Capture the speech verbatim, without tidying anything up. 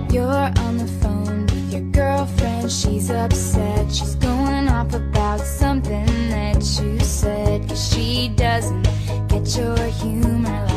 You're on the phone with your girlfriend, she's upset. She's going off about something that you said, 'cause she doesn't get your humor